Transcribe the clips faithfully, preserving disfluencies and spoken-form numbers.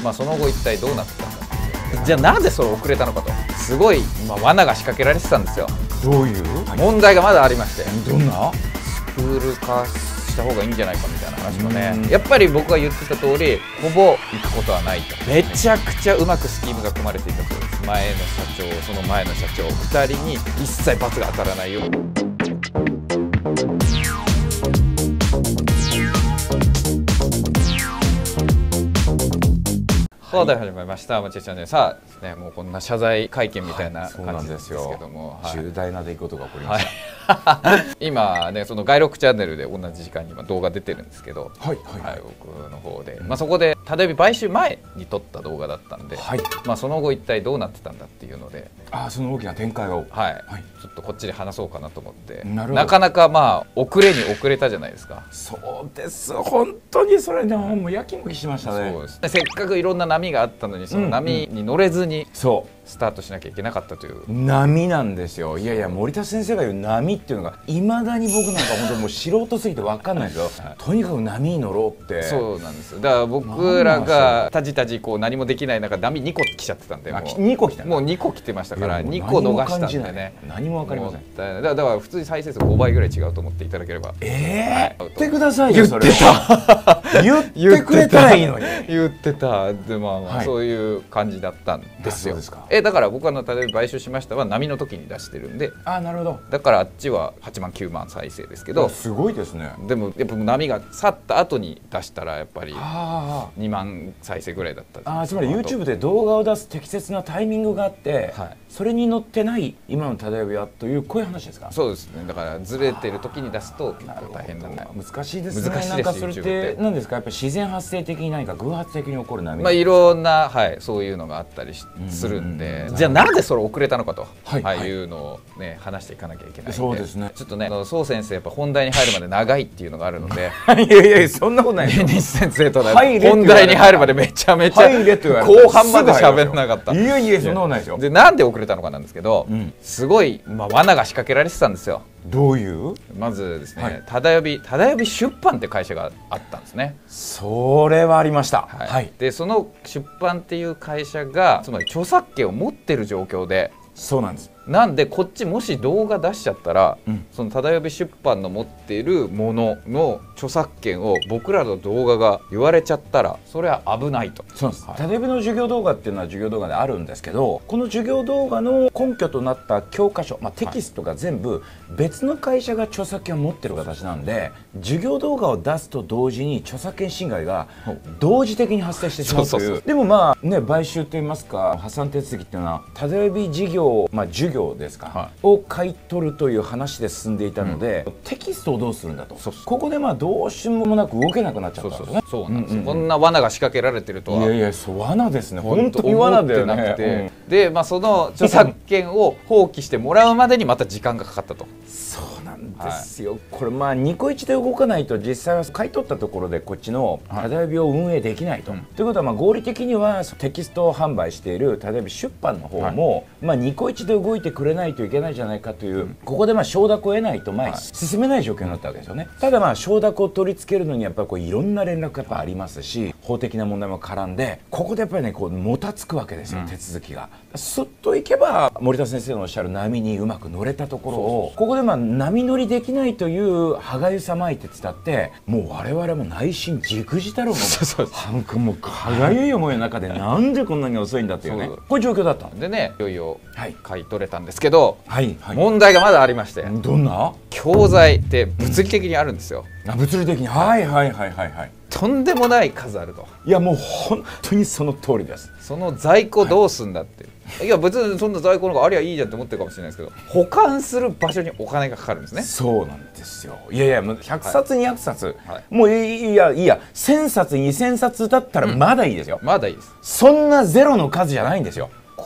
まあその後一体どうなってたんだ。じゃあなぜそれ遅れたのかと、すごい、まあ、罠が仕掛けられてたんですよ。 どういう問題がまだありまして、 どんなスクール化した方がいいんじゃないかみたいな話もね、やっぱり僕が言ってた通りほぼ行くことはないと。めちゃくちゃうまくスキームが組まれていたそうです。前の社長、その前の社長ふたりに一切罰が当たらないように。そうで始まりました「町チャンネル」。さあですね、もうこんな謝罪会見みたいな感じですけども、 はい、重大な出来事が起こりました、 はい、今ねその外録チャンネルで同じ時間に今動画出てるんですけど、 はいはいはい、 僕の方で、うん、まあそこでタダエビ買収前に撮った動画だったんで、はい、まあその後一体どうなってたんだっていうので、 あその大きな展開を、 はい、はい、ちょっとこっちで話そうかなと思って。なかなかまあ遅れに遅れたじゃないですか。 そうです、本当にそれでももうやきもきしましたね。 そうですね、せっかくいろんな波があったのにその波に乗れずに、うん、そうスタートしなきゃいけなかったという波なんですよ。いやいや、森田先生が言う波っていうのがいまだに僕なんか本当もう素人すぎて分かんないですよ、はい、とにかく波に乗ろうって。 そうなんですよ。だから僕らがたじたじこう何もできない中波にこ来ちゃってたんで、もうにこ来たもうにこ来てましたから、にこ逃したんでね、 何も分かりません。 だからだから普通に再生数ごばいぐらい違うと思っていただければ。 ええー、言ってくださいよ。それ言ってくれたらいいのに。 言ってた。でまあまあそういう感じだったんですよ。えだから僕はの例えば買収しましたは波の時に出してるんで、 あなるほど。 だからあっちははちまんきゅうまん再生ですけど、 すごいですね。 でもやっぱ波が去った後に出したらやっぱりにまん再生ぐらいだった。 あつまり YouTube で動画を出す適切なタイミングがあって、はい、それに乗ってない今のタダエビはというこういう話ですか。 そうですね。だからずれてる時に出すと結構大変なんだ。 難しいですね。難しいです。なんかそれって何ですか。やっぱり自然発生的に何か偶発的に起こる波。 まあいろんな、はい、そういうのがあったりするんで、じゃあなぜそれ遅れたのかと、はい、はい、いうのをね話していかなきゃいけないんで。 そうですね。 ちょっとね、宋先生やっぱ本題に入るまで長いっていうのがあるので、 いやいやそんなことない。 西先生と本題に入るまでめちゃめちゃ後半まで喋らなかった。 いやいやそんなことないですよ。 でなんで遅れたのかなんですけど、うん、すごいまあ罠が仕掛けられてたんですよ。 どういう？ まずですね、タダエビタダエビ出版って会社があったんですね。 それはありました。 はい。はい、でその出版っていう会社がつまり著作権を持ってる状況で。 そうなんです。 なんでこっちもし動画出しちゃったら、うん、そのタダエビ出版の持っているものの著作権を僕らの動画が言われちゃったらそれは危ないと。 そうです。タダエビの授業動画っていうのは授業動画であるんですけど、この授業動画の根拠となった教科書、まあ、テキストが全部別の会社が著作権を持ってる形なんで、授業動画を出すと同時に著作権侵害が同時的に発生してしまうという。でもまあね、買収といいますか破産手続きっていうのはタダエビ事業、まあ授業ですか、はい、を買い取るという話で進んでいたので、うん、テキストをどうするんだと。そうそう。ここでまあどうしようもなく動けなくなっちゃったんですね。 そうなんですよ。こんな罠が仕掛けられてるとは。 いやいや、そう罠ですね。本当に罠だよね。 なくて、うん、でまあその著作権を放棄してもらうまでにまた時間がかかったと。 そうなんですよ。はい、これまあニコイチで動かないと実際は買い取ったところでこっちのタダエビを運営できないと。はい、ということはまあ合理的にはテキストを販売しているタダエビ出版の方も、はい、まあニコイチで動いてくれないといけないじゃないかという、うん、ここでまあ承諾を得ないと前に進めない状況になったわけですよね。ただまあ承諾を取り付けるのにやっぱりこういろんな連絡がやっぱありますし、法的な問題も絡んでここでやっぱりねこうもたつくわけですよ、うん、手続きが。すっといけば森田先生のおっしゃる波にうまく乗れたところをここでまあ波乗りできないという歯がゆさまいて伝ってもう我々も内心じくじたるの半分もう歯がゆい思いの中でなんでこんなに遅いんだっていうね、こういう状況だったんでね、いよいよ買い取れたんですけど、 はいはい、 問題がまだありまして。 どんな？ 教材って物理的にあるんですよ。 あ、物理的に。はいはいはいはいはい。 とんでもない数あると。 いやもう本当にその通りです。 その在庫どうすんだって、はい、いや別にそんな在庫のがありゃいいじゃんって思ってるかもしれないですけど、保管する場所にお金がかかるんですね。 そうなんですよ。いやいやひゃくさつにひゃくさつ、はい、もういやいやせんさつにせんさつだったらまだいいですよ、 うん、まだいいです。 そんなゼロの数じゃないんですよ。こ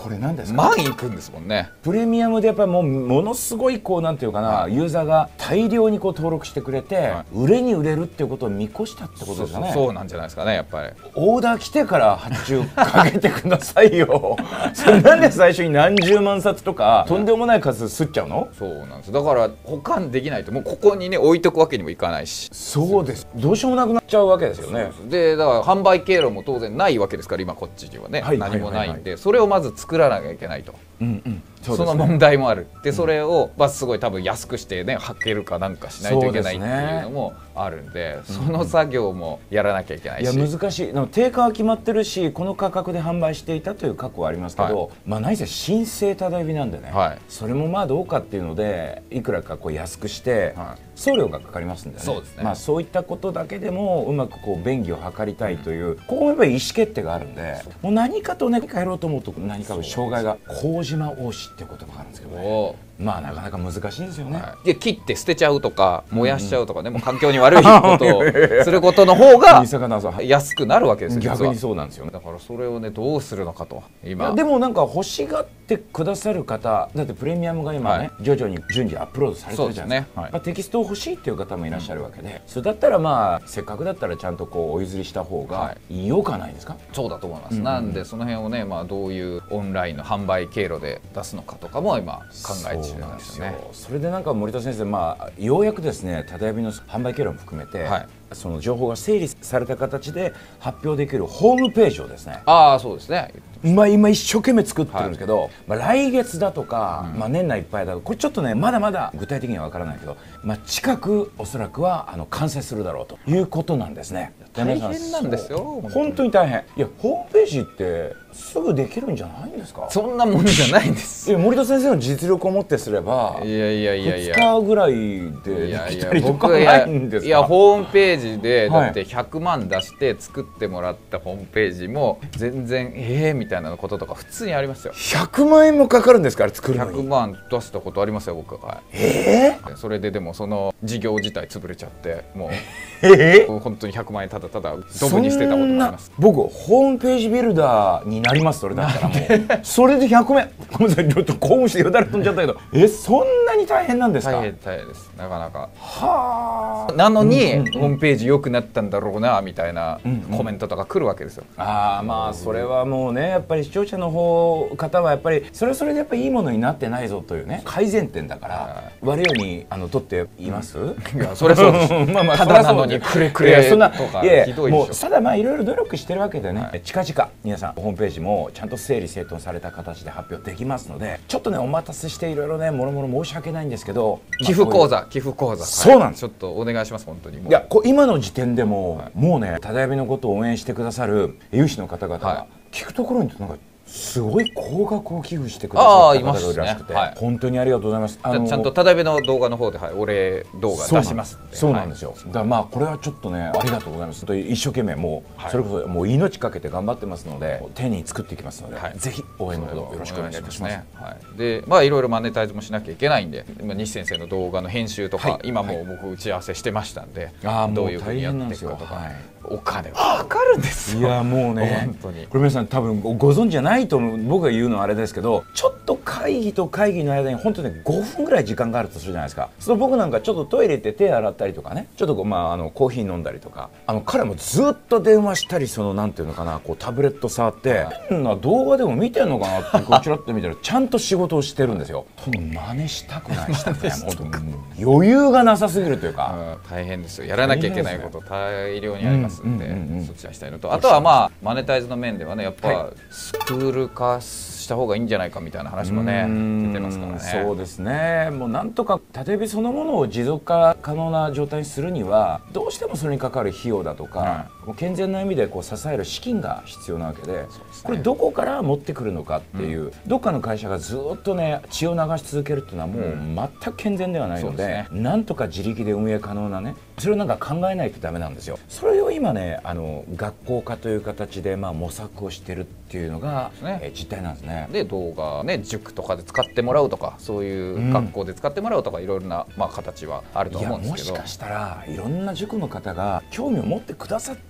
これ何ですか？ 万いくんですもんね。 プレミアムでやっぱりもうものすごいこうなんていうかな、はい、ユーザーが大量にこう登録してくれて、はい、売れに売れるっていうことを見越したってことですかね。 そうそうそうなんじゃないですかね。やっぱりオーダー来てから発注かけてくださいよそれなんで最初に何十万冊とかとんでもない数吸っちゃうの？ そうなんです。だから保管できないと、もうここにね置いとくわけにもいかないし。 そうです、どうしようもなくなっちゃうわけですよね。 でだから販売経路も当然ないわけですから、今こっちにはね、はい、何もないんで、それをまず作らなきゃいけないと。うんうん、 そ, その問題もある。でそれを、まあ、すごい多分安くしてね履けるかなんかしないといけないっていうのもあるんで、その作業もやらなきゃいけないし、 いや難しい。定価は決まってるし、この価格で販売していたという過去はありますけど、はい、まあ何せ新生タダエビなんでね、はい、それもまあどうかっていうのでいくらかこう安くして、はい、送料がかかりますんでね。そうですね。まあそういったことだけでもうまくこう便宜を図りたいという、うん、ここもやっぱり意思決定があるんで、もう何かとね変えろうと思うと何かの障害が麹島大師っていう言葉があるんですけどね、まあなかなか難しいんですよね。 はい、で切って捨てちゃうとか燃やしちゃうとかね、うん、もう環境に悪いことをすることの方が安くなるわけですよ。 逆にそうなんですよね。 だからそれをねどうするのかと。今でもなんか欲しがってくださる方だって、プレミアムが今ね、はい、徐々に順次アップロードされてるじゃないですか。はい、まあ、テキストを欲しいっていう方もいらっしゃるわけで、うん、それだったらまあせっかくだったらちゃんとこうお譲りした方がいいよかないですか。はい、そうだと思います。うん、なんでその辺をね、まあ、どういうオンラインの販売経路で出すのかとかも今考え中なんですよね。それでなんか森田先生、まあ、ようやくですねタダエビの販売経路も含めて、はい、その情報が整理された形で発表できるホームページをですね、 ああそうですね、 まあ、今一生懸命作ってるんですけど、はい、まあ、来月だとか、うん、まあ、年内いっぱいだとこれちょっとねまだまだ具体的には分からないけど、まあ、近くおそらくはあの完成するだろうということなんですね。 大変なんですよ、 本当に大変。いやホームページってすぐできるんじゃないんですか。 そんなもんじゃないんです。 いや森田先生の実力をもってすれば、 いやいやいやいやふつかぐらいでできたりとかないんですか。 いやホームページでだってひゃくまん出して作ってもらったホームページも全然ええみたいなこととか普通にありますよ。 ひゃくまんえんもかかるんですか、あれ作るのに。 ひゃくまん出したことありますよ僕は。 ええー、 それででもその事業自体潰れちゃってもう、 えー、 本当にひゃくまんえんただただドブに捨てたこともあります。 僕ホームページビルダーになります。それだったらもうそれでひゃくまん、ごめんなさいちょっと興奮してよだれ飛んじゃったけど、えそんなに大変なんですか。 大変大変です、なかなか。はあ。なのに、うんうんうん、ホームページ良くなったんだろうなみたいなコメントとか来るわけですよ。 うんうん、ああまあそれはもうねやっぱり視聴者の方方はやっぱりそれはそれでやっぱりいいものになってないぞというね改善点だから、はい、悪いようにあの取っています、うん、 いやそれそうですまあまあただなのにくれくれとかひどいでしょ。もうただまあいろいろ努力してるわけでね、はい、近々皆さんホームページもちゃんと整理整頓された形で発表できますので、ちょっとねお待たせしていろいろねもろもろ申し訳ないんですけど、 寄付口座寄付口座そうなんです、 はい、ちょっとお願いします本当に。 いやこ今の時点でも、はい、もうねタダエビのことを応援してくださる有志の方々が、はい、聞くところになんかすごい高額を寄付してくださった方がいるらしくて、ね、はい、本当にありがとうございます。 あのちゃんとタダエビの動画の方で、はい、お礼動画出しますんで。 そうなんですよ、はい、だからまあこれはちょっとねありがとうございます。一生懸命もう、はい、それこそもう命かけて頑張ってますので丁寧に作っていきますので、はい、ぜひ応援のほどよろしくお願いいたします。ね、 はい、でまあいろいろマネタイズもしなきゃいけないんで、今西先生の動画の編集とか、はい、今もう僕打ち合わせしてましたんで、はい、どういうふうにやっていくかとか、はい、お金はかかるんですよ。 いやもうね本当にこれ皆さん多分ご存知じゃないと思う。僕が言うのはあれですけど、ちょっと会議と会議の間に本当にごふんぐらい時間があるとするじゃないですか。その僕なんかちょっとトイレ行って手洗ったりとかね、ちょっとこう、まあ、あのコーヒー飲んだりとか、あの彼もずっと電話したり、そのなんていうのかな、こうタブレット触って変な動画でも見てんのかなってこうちらっと見たらちゃんと仕事をしてるんですよ。多分真似したくないしたくない余裕がなさすぎるというか、 大変ですよ。やらなきゃいけないこと大量にありますんで、そっちはしたいのと、あとはまあマネタイズの面ではね、やっぱ、はい、スクール化した方がいいんじゃないかみたいな話もね出てますからね。 そうですね。もうなんとかタダエビそのものを持続化可能な状態にするにはどうしてもそれにかかる費用だとか、うん、もう健全な意味でこう支える資金が必要なわけ で, で、ね、これどこから持ってくるのかっていう、うん、どっかの会社がずっとね血を流し続けるっていうのはもう全く健全ではないの で,、うん、でね、なんとか自力で運営可能なね、それをなんか考えないとダメなんですよ。それを今ねあの学校化という形でまあ模索をしてるっていうのが、ね、え実態なんですね。 で動画ね、塾とかで使ってもらうとか、そういう学校で使ってもらうとか、いろいろな、まあ、形はあると思うんですけど、 いやもしかしたらいろんな塾の方が興味を持ってくださって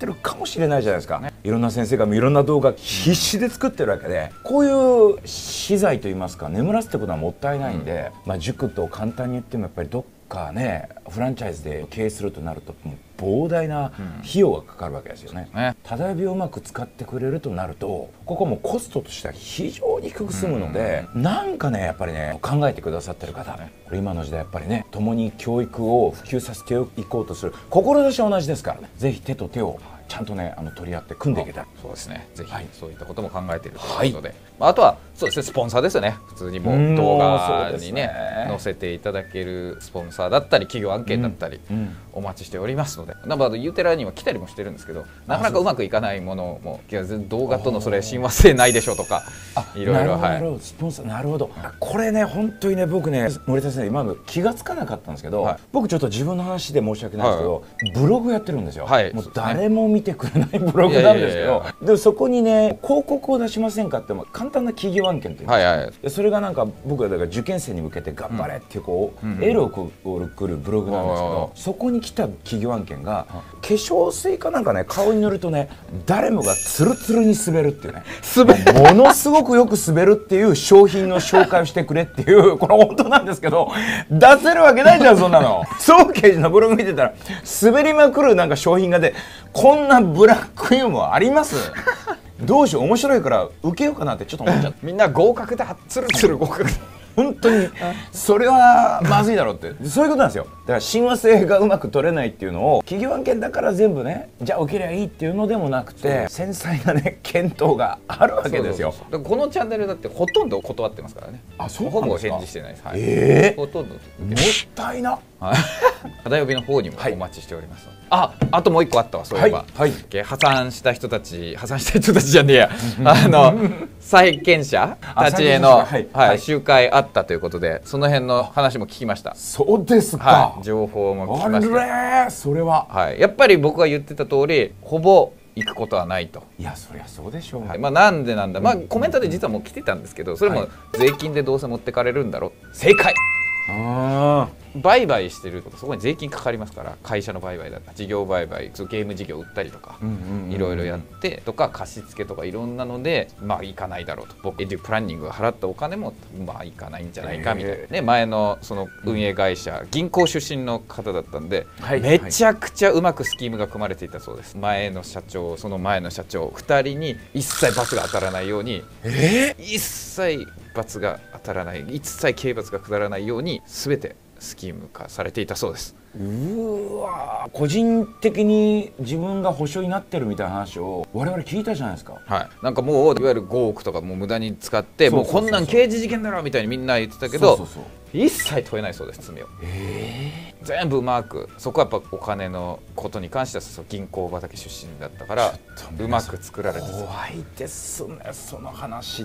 るかもしれないじゃないですか、ね、いろんな先生がいろんな動画必死で作ってるわけで、こういう資材といいますか眠らすってことはもったいないんで、うん、まあ塾と簡単に言ってもやっぱりどっかねフランチャイズで経営するとなるともう膨大な費用がかかるわけですよね。忠指をうまく使ってくれるとなるとここもコストとしては非常に低く済むので、うん、なんかねやっぱりね考えてくださってる方、ね、これ今の時代やっぱりね共に教育を普及させていこうとする志は同じですからね、ぜひ手と手をちゃんとねあの取り合って組んでいけたら、 そうですね、ぜひそういったことも考えているということで、はい、あとはそうですねスポンサーですよね。普通にもう動画にね載せていただけるスポンサーだったり企業案件だったりお待ちしておりますので、ナンバーユーテラには来たりもしてるんですけど、なかなかうまくいかないものもいや動画とのそれ親和性ないでしょうとかいろいろ、はい、 スポンサーなるほど、これね本当にね僕ね森田先生今の気がつかなかったんですけど、はい、僕ちょっと自分の話で申し訳ないですけど、はい、ブログやってるんですよ、はい、もう誰も見てくれないブログなんですけど、でもそこにね広告を出しませんかっても簡単な企業案件っていうんですか、はいはい、それがなんか僕はだから受験生に向けて頑張れっていうこう、うん、エールを送るブログなんですけど、そこに来た企業案件が化粧水かなんかね顔に塗るとね誰もがツルツルに滑るっていうねものすごくよく滑るっていう商品の紹介をしてくれっていうこれ本当なんですけど出せるわけないじゃんそんなの。総刑事のブログ見てたら滑りまくるなんか商品がでこんなブラックユーモアありますどうしよう面白いから受けようかなってちょっと思っちゃったみんな合格だツルツル合格だ本当にそれはまずいだろうってそういうことなんですよ。だから親和性がうまく取れないっていうのを企業案件だから全部ねじゃあ受けりゃいいっていうのでもなくて繊細なね検討があるわけですよ。 そうそうそうこのチャンネルだってほとんど断ってますからね。 あ、そうなんですか。 ほぼ返事してないです。はい、 えー、 ほとんどもったいな。 忠指の方にもお待ちしております。はい、あ、あともう一個あったわそういえば、はいはい、破産した人たち破産した人たちじゃねえやあの債権者たちへの、はいはい、集会あったということでその辺の話も聞きました。 そうですか、 はい、情報も聞きました。 あれそれは、 はい、やっぱり僕が言ってた通りほぼ行くことはないと。 いやそりゃそうでしょう、 はい、まあなんでなんだ、まあコメントで実はもう来てたんですけどそれも税金でどうせ持ってかれるんだろう、正解。あ売買してるとそこに税金かかりますから会社の売買だった事業売買ゲーム事業売ったりとかいろいろやってとか貸付とかいろんなのでまあいかないだろうと僕エデュプランニングが払ったお金もまあいかないんじゃないかみたいな、ね、前のその運営会社銀行出身の方だったんで、はい、めちゃくちゃうまくスキームが組まれていたそうです。前の社長その前の社長ふたりに一切罰が当たらないように、えー、一切罰が当たらない一切刑罰が下らないように全てスキーム化されていたそうです。 うわ個人的に自分が保証になってるみたいな話を我々聞いたじゃないですか。 はい、なんかもういわゆるごおくとかもう無駄に使ってもうこんなん刑事事件だろみたいにみんな言ってたけどそうそうそう一切問えないそうです罪を。えー、全部うまくそこはやっぱお金のことに関してはそう銀行畑出身だったからうまく作られて怖いですねその話って。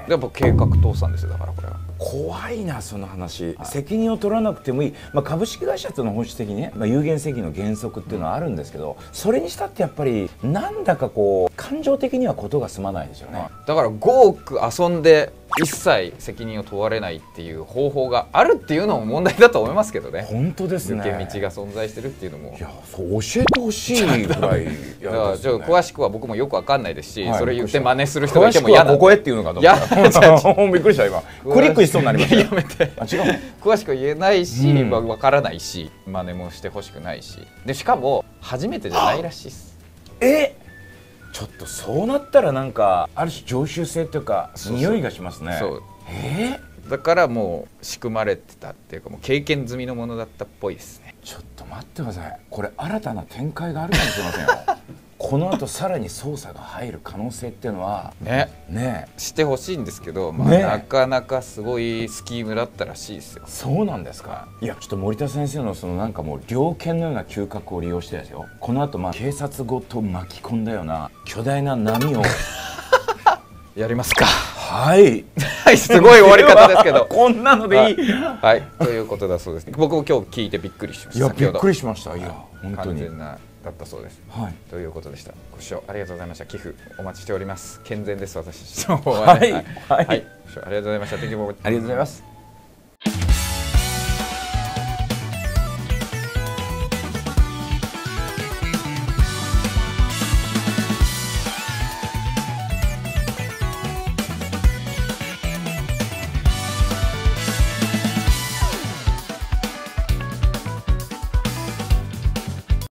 やっぱ計画倒産ですよだからこれは。 怖いなその話、はい、責任を取らなくてもいい、まあ、株式会社っていうのは本質的にね、まあ、有限責任の原則っていうのはあるんですけど、うん、それにしたってやっぱりなんだかこう感情的にはことが済まないですよね。 だからごおく遊んで一切責任を問われないっていう方法があるっていうのも問題だと思いますけどね。 本当ですね。 抜け道が存在してるっていうのもいやそう教えてほしいぐらいだからちょっと詳しくは僕もよくわかんないですし、はい、それ言って真似する人がいても嫌なここへっていうのかと思ったびっくりした今クリックしそうになりました。 やめてあ違う詳しく言えないし、うん、わからないし真似もしてほしくないしでしかも初めてじゃないらしいです。 えちょっとそうなったらなんかある種常習性というか匂いがしますね。そうそうえー、だからもう仕組まれてたっていうかもう経験済みのものだったっぽいですね。 ちょっと待ってくださいこれ新たな展開があるかもしれませんよこの後さらに捜査が入る可能性っていうのはねねしてほしいんですけど、まあね、なかなかすごいスキームだったらしいですよ。 そうなんですか。いやちょっと森田先生のそのなんかもう猟犬のような嗅覚を利用してですよこの後まあ警察ごと巻き込んだような巨大な波をやりますか。 はいすごい終わり方ですけどこんなのでいいはいということだそうです。僕も今日聞いてびっくりしました。 いやびっくりしました。いや本当に完全なだったそうです。 はい、 ということでした。ご視聴ありがとうございました。寄付お待ちしております。健全です私の方はね。はい、はい、はい、ありがとうございました。 ありがとうございます。